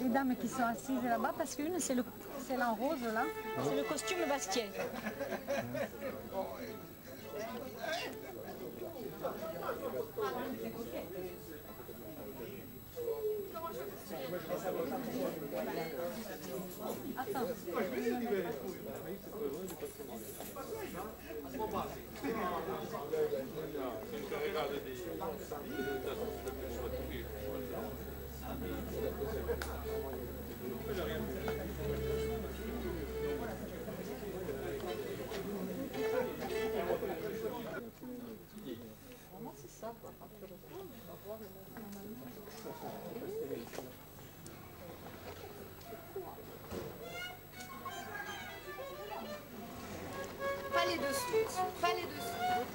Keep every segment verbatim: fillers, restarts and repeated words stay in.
les dames qui sont assises là-bas, parce qu'une, c'est là en rose, là, c'est le costume Bastien. Attends. Vraiment, c'est ça, quoi. Pas les dessous, pas les dessous.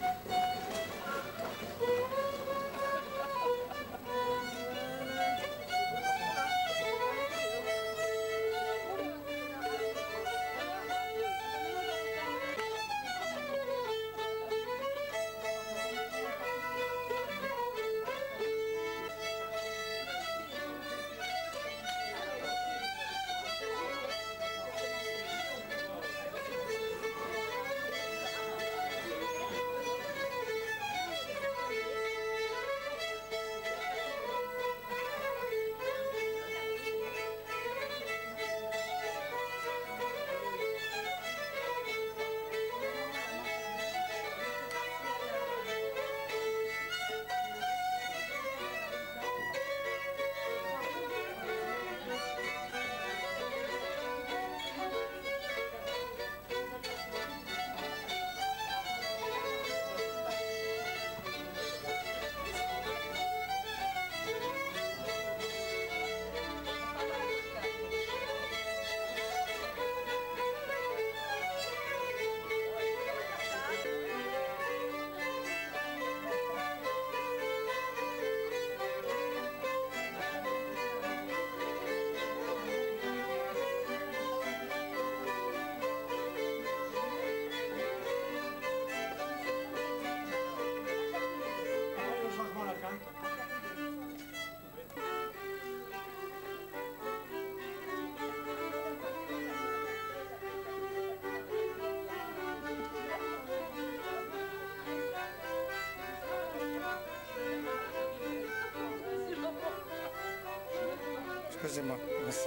Excusez-moi, merci.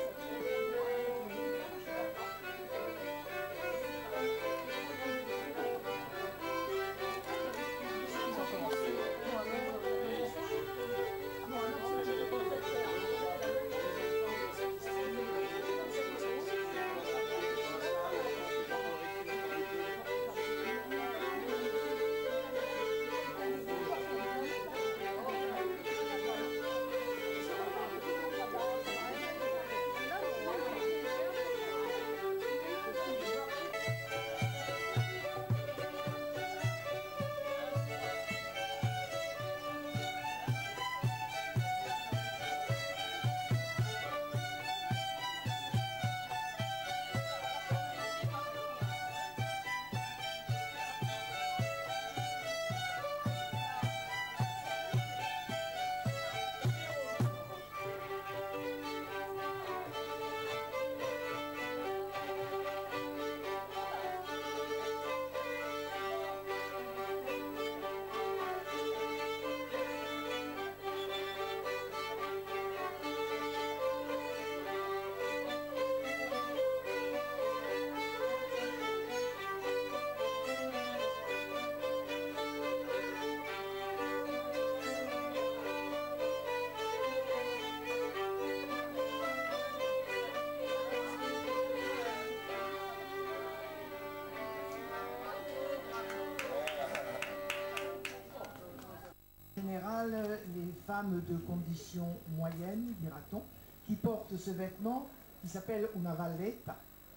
En général, les femmes de condition moyenne, dira-t-on, qui portent ce vêtement qui s'appelle una valletta.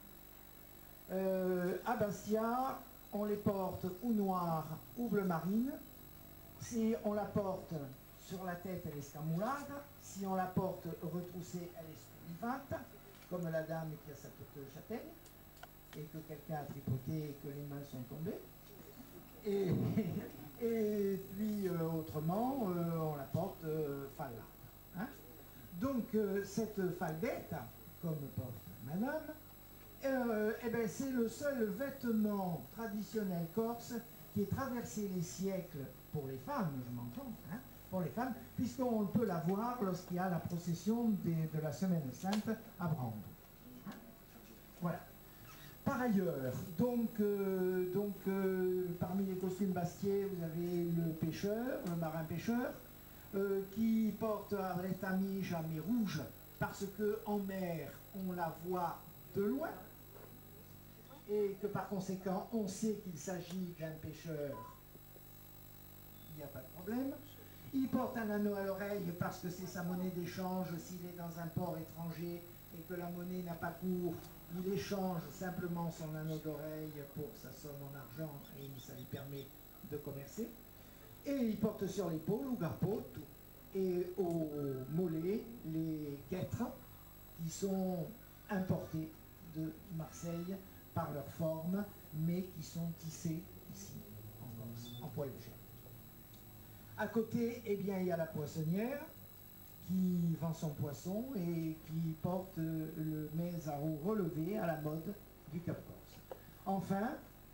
Euh, à Bastia, on les porte ou noire ou bleu marine. Si on la porte sur la tête, elle est scamulata. Si on la porte retroussée, elle est spudifata, comme la dame qui a sa tête châtaigne, et que quelqu'un a tripoté et que les mains sont tombées. Et, et puis euh, autrement, euh, on la porte euh, fallata. Hein? Donc euh, cette faldetta, comme porte madame, euh, eh ben, c'est le seul vêtement traditionnel corse qui ait traversé les siècles pour les femmes, je m'entends, hein, pour les femmes, puisqu'on peut la voir lorsqu'il y a la procession des, de la Semaine Sainte à Brando. Hein. Voilà. Par ailleurs, donc, euh, donc euh, parmi les costumes bastiais, vous avez le pêcheur, le marin-pêcheur, euh, qui porte la tamiche à mi rouge, parce qu'en mer, on la voit de loin, et que par conséquent, on sait qu'il s'agit d'un pêcheur, il n'y a pas de problème. Il porte un anneau à l'oreille parce que c'est sa monnaie d'échange s'il est dans un port étranger et que la monnaie n'a pas cours. Il échange simplement son anneau d'oreille pour sa somme en argent et ça lui permet de commercer. Et il porte sur l'épaule le garpot et au mollet les guêtres qui sont importés de Marseille par leur forme, mais qui sont tissés ici, en Corse, en poil de chair. À côté, eh bien, il y a la poissonnière qui vend son poisson et qui porte le mets à eau relevé à la mode du Cap Corse. Enfin,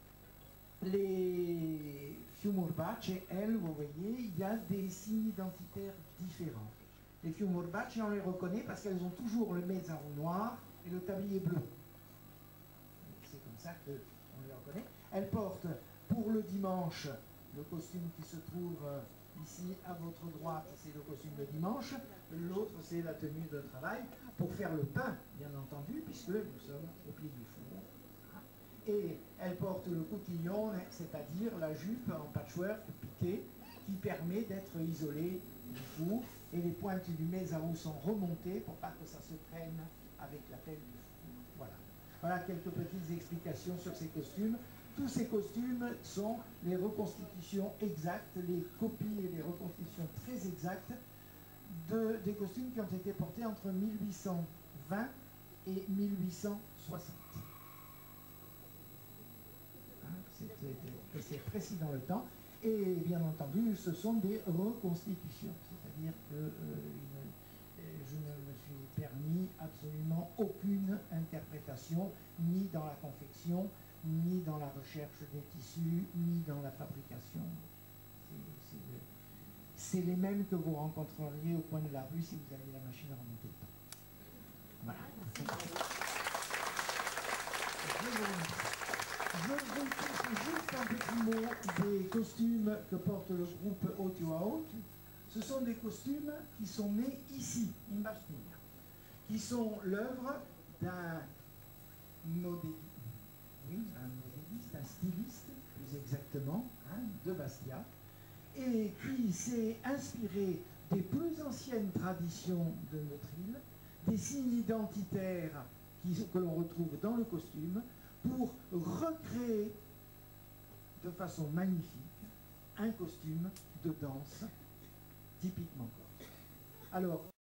les fiumurbace, elles, vous voyez, il y a des signes identitaires différents. Les fiumurbace, on les reconnaît parce qu'elles ont toujours le mets à eau noir et le tablier bleu. C'est comme ça qu'on les reconnaît. Elles portent pour le dimanche le costume qui se trouve ici à votre droite, c'est le costume de dimanche. L'autre, c'est la tenue de travail pour faire le pain, bien entendu, puisque nous sommes au pied du four. Et elles portent le cotillon, c'est-à-dire la jupe en patchwork piqué, qui permet d'être isolée du four. Et les pointes du mets à eau sont remontées pour pas que ça se prenne avec la pelle du four. Voilà. Voilà quelques petites explications sur ces costumes. Tous ces costumes sont les reconstitutions exactes, les copies et les reconstitutions très exactes de, des costumes qui ont été portés entre mille huit cent vingt et mille huit cent soixante. Hein, c'est précis dans le temps. Et bien entendu, ce sont des reconstitutions. C'est-à-dire que euh, une, je ne me suis permis absolument aucune interprétation, ni dans la confection, ni dans la recherche des tissus, ni dans la fabrication. C'est les mêmes que vous rencontreriez au coin de la rue si vous aviez la machine à remonter le temps. Voilà. Je vous dis juste un petit mot des costumes que porte le groupe Haute à Haute. Ce sont des costumes qui sont nés ici, in Bastia, qui sont l'œuvre d'un modéliste. Oui, un modéliste, un styliste, plus exactement, hein, de Bastia, et qui s'est inspiré des plus anciennes traditions de notre île, des signes identitaires qui, que l'on retrouve dans le costume, pour recréer de façon magnifique un costume de danse typiquement corse. Alors,